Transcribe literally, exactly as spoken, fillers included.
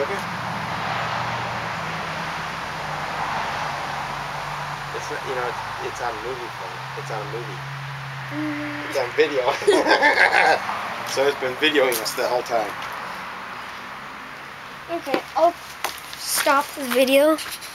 okay? It's not, you know, it's, it's on movie film. It's on a movie. Mm. It's on video. So it's been videoing us the whole time. Okay, I'll stop the video.